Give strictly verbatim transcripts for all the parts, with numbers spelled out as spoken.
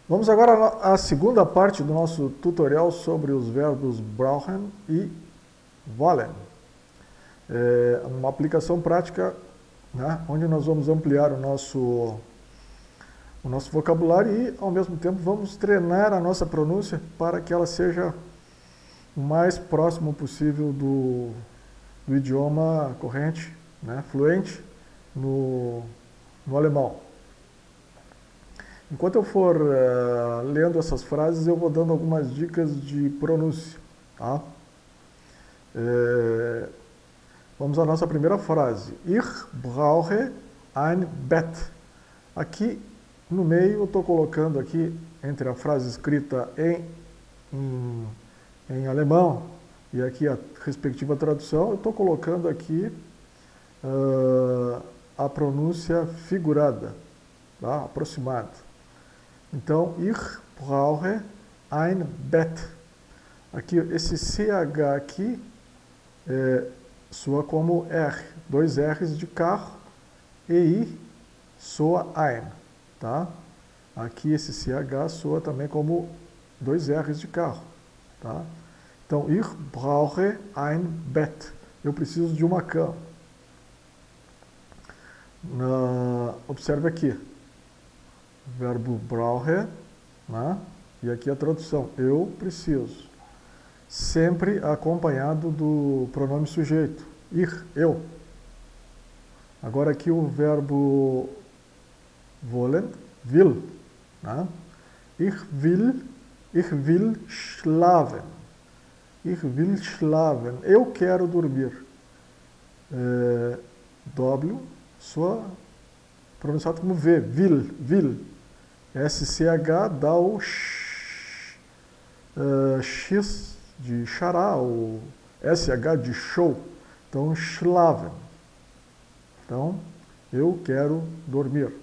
Vamos agora à segunda parte do nosso tutorial sobre os verbos brauchen e wollen. É uma aplicação prática, né, onde nós vamos ampliar o nosso, o nosso vocabulário e, ao mesmo tempo, vamos treinar a nossa pronúncia para que ela seja o mais próximo possível do, do idioma corrente, né, fluente, no, no alemão. Enquanto eu for uh, lendo essas frases, eu vou dando algumas dicas de pronúncia. Tá? É, vamos à nossa primeira frase. Ich brauche ein Bett. Aqui no meio eu estou colocando aqui, entre a frase escrita em, em, em alemão e aqui a respectiva tradução, eu estou colocando aqui uh, a pronúncia figurada, tá? Aproximada. Então, ich brauche ein Bett. Aqui, esse C H aqui é, soa como R, dois R's de carro, e I soa ein, tá? Aqui esse C H soa também como dois R's de carro, tá? Então, ich brauche ein Bett. Eu preciso de uma cama. Na, observe aqui. Verbo brauche, né? E aqui a tradução, eu preciso. Sempre acompanhado do pronome sujeito, ich, eu. Agora aqui o verbo wollen, will, né? Ich will, ich will schlafen. Ich will schlafen. Eu quero dormir. É, W, soa pronunciado como V, will, will. S C H dá o X, uh, X de xará, o S H de show. Então, schlafen. Então, eu quero dormir.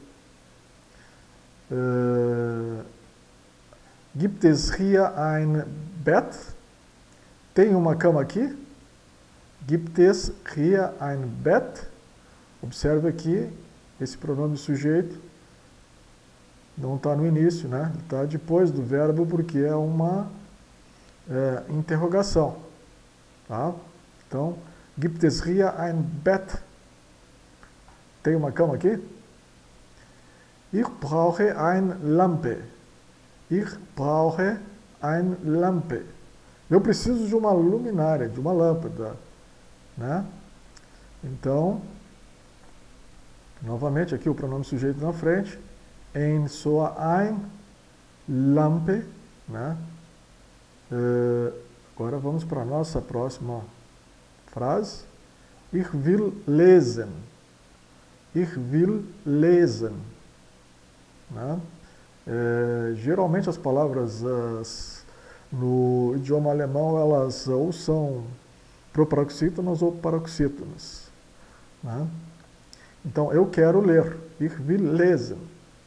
Uh, gibt es hier ein Bett? Tem uma cama aqui? Gibt es hier ein Bett? Observe aqui, esse pronome sujeito não está no início, né? Está depois do verbo porque é uma é, interrogação. Tá? Então, gibt es hier ein Bett? Tem uma cama aqui? Ich brauche eine Lampe. Ich brauche eine Lampe. Eu preciso de uma luminária, de uma lâmpada. Né? Então, novamente aqui o pronome sujeito na frente. Ein soa ein, Lampe, né? Uh, agora vamos para a nossa próxima frase. Ich will lesen. Ich will lesen. Né? Uh, geralmente as palavras as, no idioma alemão elas ou são proparoxítonas ou paroxítonas. Né? Então eu quero ler. Ich will lesen.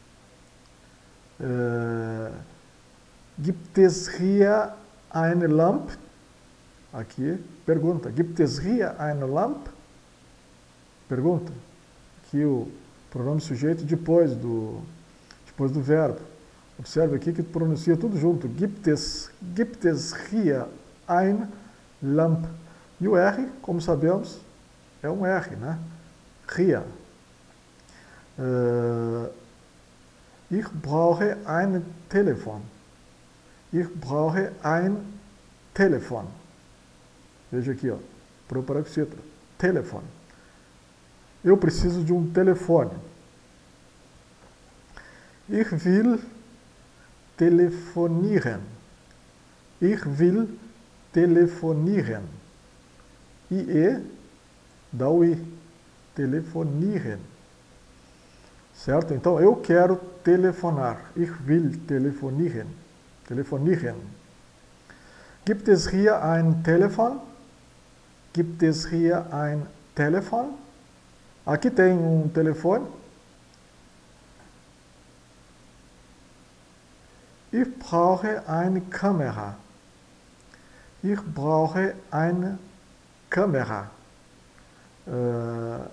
Uh, gibt es hier eine Lampe? Aqui, pergunta. Gibt es hier eine Lampe? Pergunta. Aqui o pronome sujeito depois do, depois do verbo. Observe aqui que pronuncia tudo junto. Gibt es, gibt es hier eine Lampe? E o R, como sabemos, é um R, né? Hier. Uh, Ich brauche ein Telefon. Ich brauche ein Telefon. Veja aqui, ó, proparoxítona. Telefon. Eu preciso de um telefone. Ich will telefonieren. Ich will telefonieren. I E dá o I. Telefonieren. Certo? Então, eu quero telefonar. Ich will telefonieren. Telefonieren. Gibt es hier ein Telefon? Gibt es hier ein Telefon? Aqui tem um telefone. Ich brauche eine Kamera. Ich brauche eine Kamera. Uh,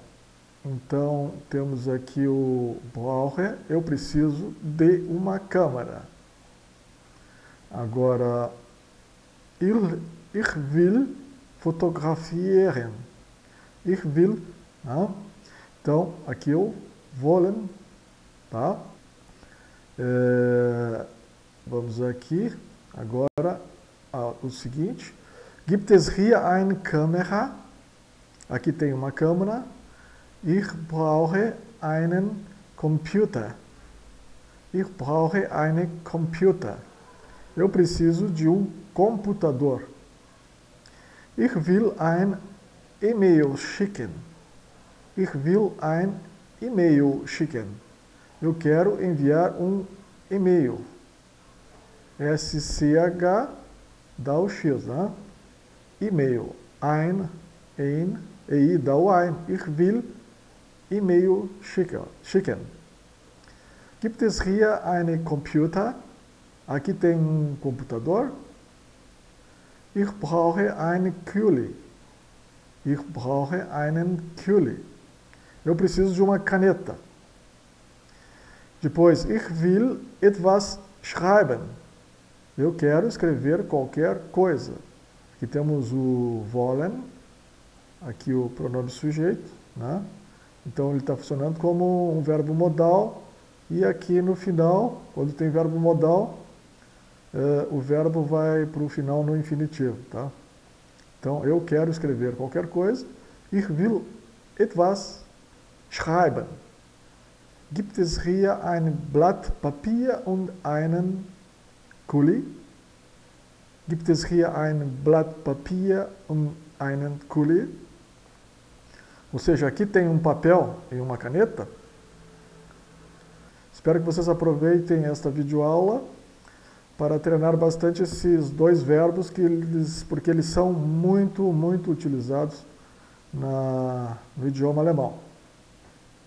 Então, temos aqui o brauche, eu preciso de uma câmera. Agora, ich, ich will fotografieren. Ich will, tá? Então, aqui eu wollen, tá? É, vamos aqui, agora, ah, o seguinte. Gibt es hier eine Kamera? Aqui tem uma câmera. Ich brauche einen Computer. Ich brauche einen Computer. Eu preciso de um computador. Ich will ein E-Mail schicken. Ich will ein E-Mail schicken. Eu quero enviar um e-mail. S C H dá o X, né? E-mail. Ein, ein, E I dá o ein. Ich will E-Mail schicken. Gibt es hier einen Computer? Aqui tem um computador. Ich brauche einen Kuli. Ich brauche einen Kuli. Eu preciso de uma caneta. Depois, ich will etwas schreiben. Eu quero escrever qualquer coisa. Aqui temos o wollen, aqui o pronome sujeito, né? Então ele está funcionando como um verbo modal, e aqui no final, quando tem verbo modal, eh, o verbo vai para o final no infinitivo, tá? Então eu quero escrever qualquer coisa. Ich will etwas schreiben. Gibt es hier ein Blatt Papier und einen Kuli? Gibt es hier ein Blatt Papier und einen Kuli? Ou seja, aqui tem um papel e uma caneta. Espero que vocês aproveitem esta videoaula para treinar bastante esses dois verbos, que eles, porque eles são muito, muito utilizados na, no idioma alemão.